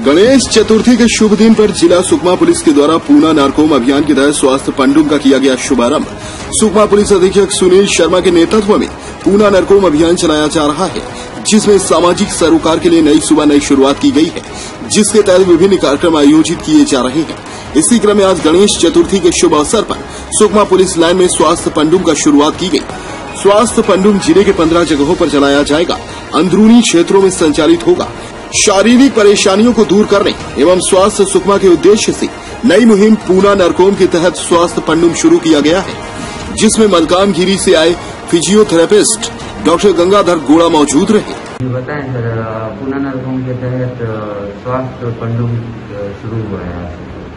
गणेश चतुर्थी के शुभ दिन पर जिला सुकमा पुलिस के द्वारा पूना नारकोम अभियान के तहत स्वास्थ्य पंडुम का किया गया शुभारंभ। सुकमा पुलिस अधीक्षक सुनील शर्मा के नेतृत्व में पूना नारकोम अभियान चलाया जा रहा है, जिसमें सामाजिक सरोकार के लिए नई सुबह नई शुरुआत की गई है, जिसके तहत विभिन्न कार्यक्रम आयोजित किए जा रहे हैं। इसी क्रम में आज गणेश चतुर्थी के शुभ अवसर पर सुकमा पुलिस लाइन में स्वास्थ्य पंडुम का शुरुआत की गई। स्वास्थ्य पंडुम जिले के 15 जगहों पर चलाया जाएगा। अंदरूनी क्षेत्रों में संचालित होगा। शारीरिक परेशानियों को दूर करने एवं स्वास्थ्य सुकमा के उद्देश्य से नई मुहिम पूना नारकोम के तहत स्वास्थ्य पंडुम शुरू किया गया है, जिसमें मलकानगिरी से आए फिजियोथेरेपिस्ट डॉक्टर गंगाधर गोड़ा मौजूद रहे। बताएं सर, पूना नारकोम के तहत स्वास्थ्य पंडुम शुरू हुआ है।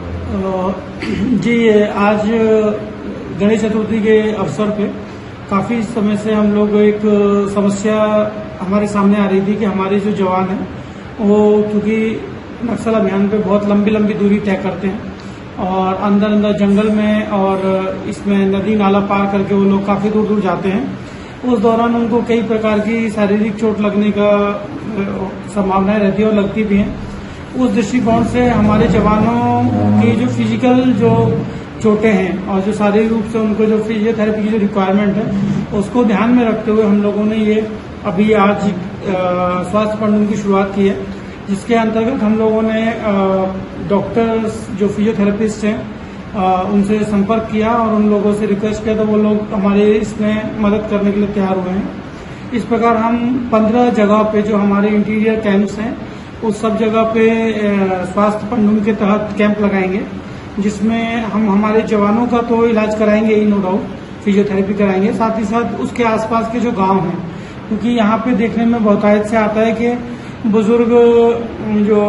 जी, आज गणेश चतुर्थी के अवसर पे काफी समय से हम लोग एक समस्या हमारे सामने आ रही थी कि हमारे जो जवान हैं वो क्योंकि नक्सल अभियान पे बहुत लंबी लंबी दूरी तय करते हैं और अंदर अंदर जंगल में और इसमें नदी नाला पार करके वो लोग काफी दूर दूर जाते हैं। उस दौरान उनको कई प्रकार की शारीरिक चोट लगने का संभावनाएं रहती है और लगती भी हैं। उस दृष्टिकोण से हमारे जवानों की जो फिजिकल जो चोटें हैं और जो शारीरिक रूप से उनको जो फिजियोथेरेपी की जो रिक्वायरमेंट है उसको ध्यान में रखते हुए हम लोगों ने ये अभी आज स्वास्थ्य पंडुम की शुरुआत की है, जिसके अंतर्गत हम लोगों ने डॉक्टर्स जो फिजियोथेरेपिस्ट हैं उनसे संपर्क किया और उन लोगों से रिक्वेस्ट किया तो वो लोग हमारे इसमें मदद करने के लिए तैयार हुए हैं। इस प्रकार हम 15 जगह पे जो हमारे इंटीरियर कैंप्स हैं उस सब जगह पे स्वास्थ्य पंडुम के तहत कैंप लगाएंगे, जिसमें हम हमारे जवानों का तो इलाज कराएंगे ही, नो डाउट फिजियोथेरेपी कराएंगे, साथ ही साथ उसके आसपास के जो गांव हैं, क्योंकि यहाँ पे देखने में बहुतायत से आता है कि बुजुर्ग जो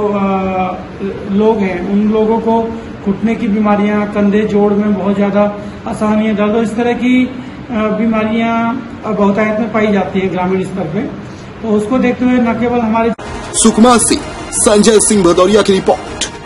लोग हैं उन लोगों को घुटने की बीमारियां, कंधे जोड़ में बहुत ज्यादा असहनीय दर्द और इस तरह की बीमारियां बहुतायत में पाई जाती है ग्रामीण स्तर पे। तो उसको देखते हुए न केवल हमारे सुकमा से संजय सिंह भदौरिया की रिपोर्ट।